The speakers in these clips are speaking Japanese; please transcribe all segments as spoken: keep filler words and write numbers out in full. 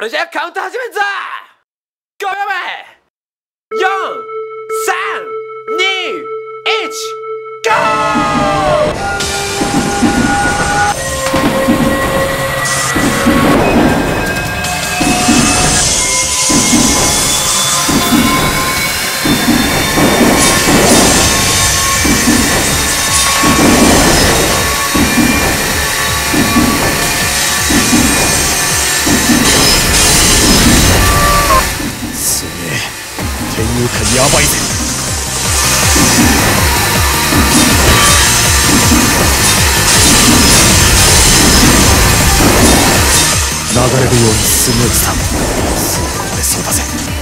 れじゃカウント始めんぞ。ごびょうめ、よん、さん、に、いち、ゴー。やばいぜ。流れるようにスムーズだ。すぐこれそうだぜ。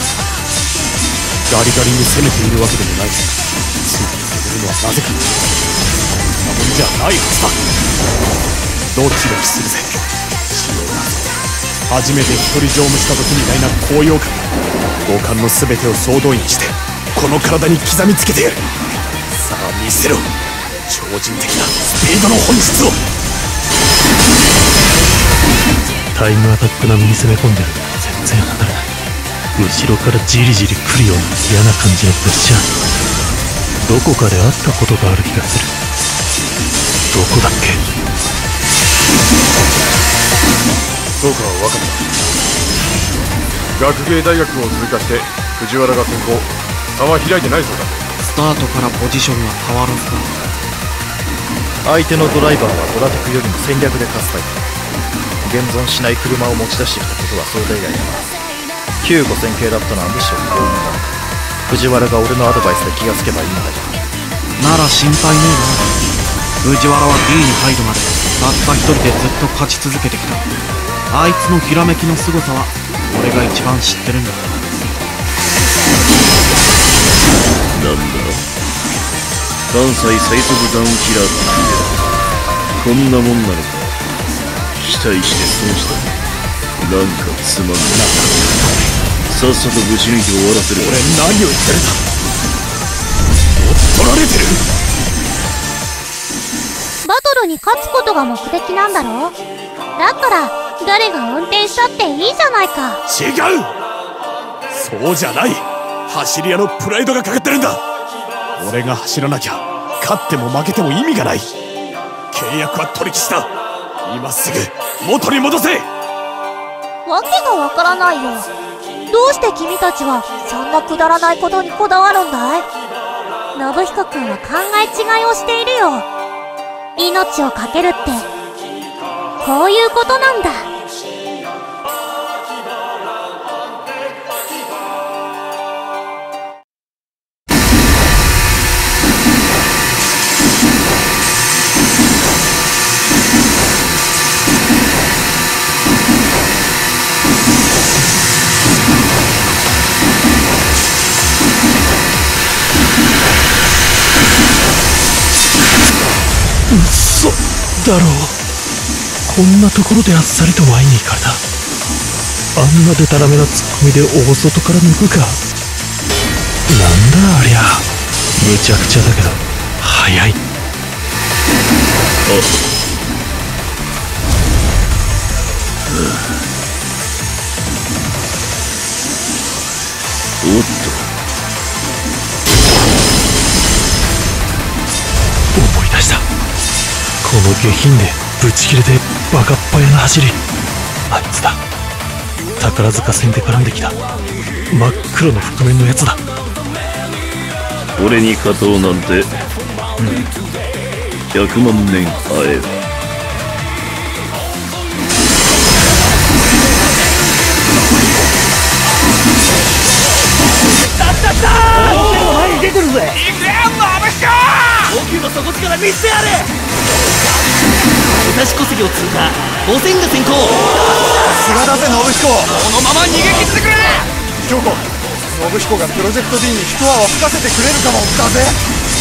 ガリガリに攻めているわけでもない。ついていけるのはなぜか。そんなもんじゃないはずだ。ドキドキするぜ。仕様だ。初めて一人乗務した時みたいな高揚感。五感の全てを総動員してこの体に刻みつけてやる。さあ見せろ、超人的なスピードの本質を。 タイムアタック並みに攻め込んでる。全然当たらない。後ろからじりじり来るような嫌な感じのプッシャー。どこかで会ったことがある気がする。どこだっけ。 そうか、分かった。学芸大学を通過して藤原が先行。差は開いてないそうだ。 スタートからポジションは変わらずか。 相手のドライバーはドラテクよりも戦略で勝つタイプ。現存しない車を持ち出してきたことは想定外だな。きゅうごせん系だったのはむしろ幸運だ。藤原が俺のアドバイスで気がつけばいいんだけど。 なら心配ねえな。藤原は D に入るまでたった一人でずっと勝ち続けてきた。あいつのひらめきの凄さは俺が一番知ってるんだ。 なんだ、関西最速ダウンキラーだ。こんなもんなのか。期待して損した。なんかつまんない。さっさとぶち抜いて終わらせる。 俺何を言ってるんだ。取られてる。 バトルに勝つことが目的なんだろう。だから誰が運転したっていいじゃないか。 違う、そうじゃない。走り屋のプライドがかかってるんだ。俺が走らなきゃ勝っても負けても意味がない。契約は取り消した。今すぐ元に戻せ。 わけがわからないよ。どうして君たちはそんなくだらないことにこだわるんだい。信彦君は考え違いをしているよ。命を懸けるってこういうことなんだ。 嘘だろう。こんなところであっさりと前に行かれた。あんなデタラメなツッコミで大外から抜くか。なんだありゃ。むちゃくちゃだけど速い。 おっと、 思い出した。この下品でブチ切れてバカっぱやな走り、あいつだ。宝塚戦で絡んできた真っ黒の覆面のやつだ。 俺に勝とうなんて、ひゃくまん年会える。 たったったー。前に出てるぜ。行くよ、ノブシコ。奥の底力見せてやれ。武蔵小関を通過。五千が先行。 さすがだぜ信彦。 このまま逃げ切ってくれ。 京子、信彦がプロジェクト D に一泡吹かせてくれるかもだぜ。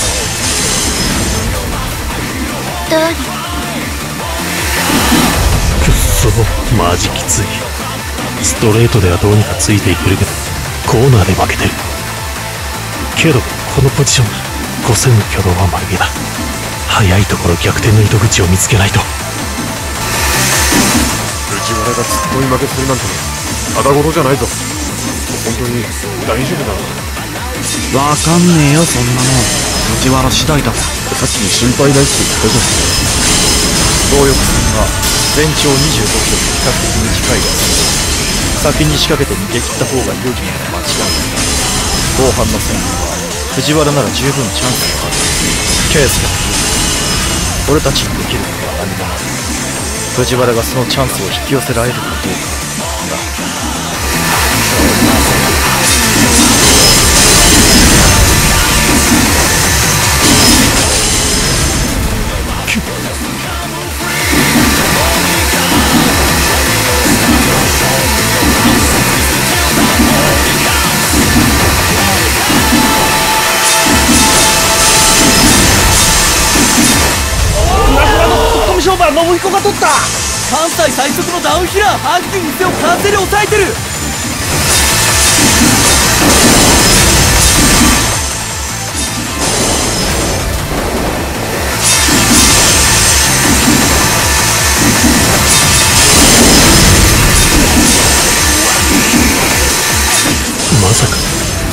だくっそマジきつい。ストレートではどうにかついていけるけどコーナーで負けてる。けどこのポジションごせんの挙動は丸見えだ。早いところ逆転の糸口を見つけないと。 藤原が突っ込み負けするなんてただごとじゃないぞ。本当に大丈夫だろう。 わかんねえよそんなの。藤原次第だろ。 さっき心配ないって言ったじゃん。 東翼戦は全長にじゅうごキロと比較的短いが先に仕掛けて逃げ切った方が有利なのは間違いないが、後半の戦闘は藤原なら十分チャンスがある。ケースが言う俺たちにできることは何もない。藤原がそのチャンスを引き寄せられるかどうかだ。 勝負は信彦が取った。関西最速のダウンヒラーハーキングを完全に抑えてる。 まさか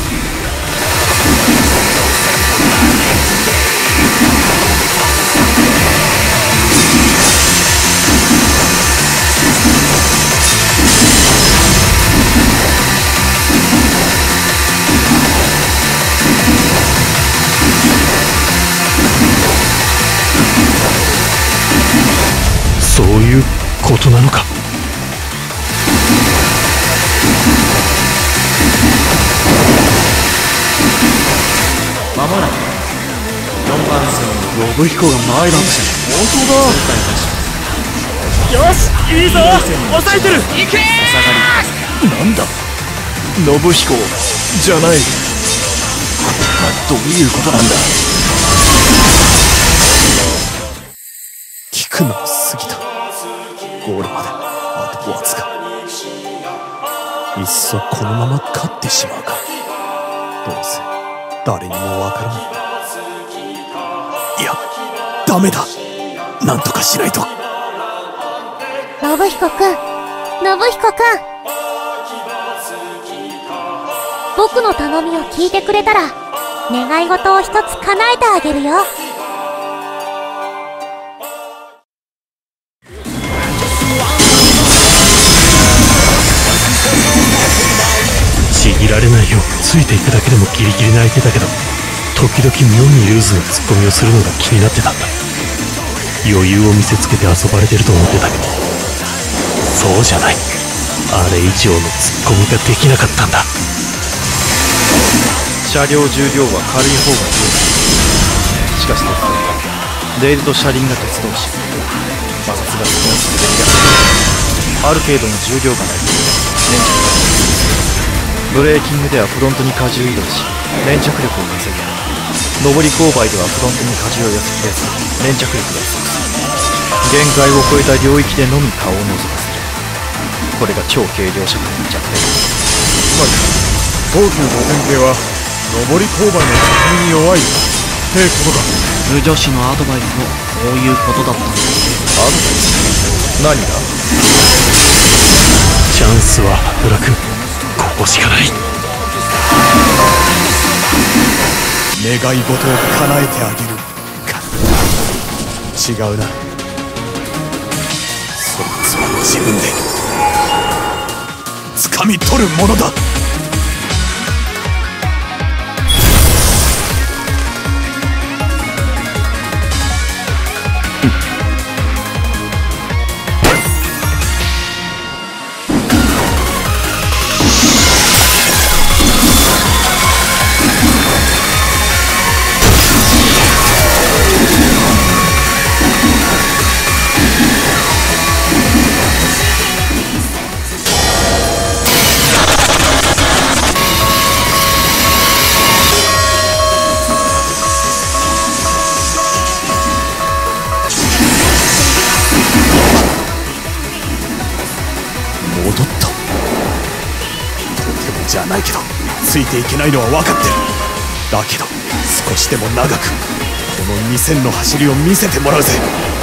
そういうことなのか。 まもなくよんばん線信彦が前だって。 本当だ。よしいいぞ抑えてる。いけー。 なんだ信彦じゃない。 どういうことなんだ。 聞くのも過ぎた。ゴールまであとわずか。いっそこのまま勝ってしまうか。どうせ誰にもわからない。いやダメだ。なんとかしないと。 信彦くん、信彦くん、僕の頼みを聞いてくれたら願い事を一つ叶えてあげるよ。 ちぎられないようついていくだけでもギリギリな相手だけど、時々妙にルーズなツッコミをするのが気になってたんだ。余裕を見せつけて遊ばれてると思ってたけど、そうじゃない。あれ以上のツッコミができなかったんだ。 車両重量は軽い方がいい。しかし鉄道はレールと車輪が鉄同士、摩擦が少し滑りやすい。ある程度の重量がないと粘着がない。ブレーキングではフロントに荷重移動し粘着力を稼ぎ、上り勾配ではフロントに荷重を寄せきれず粘着力が不足する。限界を超えた領域でのみ顔を覗かせる。これが超軽量車両の弱点。 つまり東急五線系は上り勾配の高みに弱いってことか。 無女子のアドバイスもそういうことだったんだ。 アドバイス？何が？ チャンスは羽倉君、ここしかない。 願い事を叶えてあげるか。違うな。そいつは自分で掴み取るものだ。じゃないけどついていけないのは分かってる。だけど少しでも長くこのにせんの走りを見せてもらうぜ。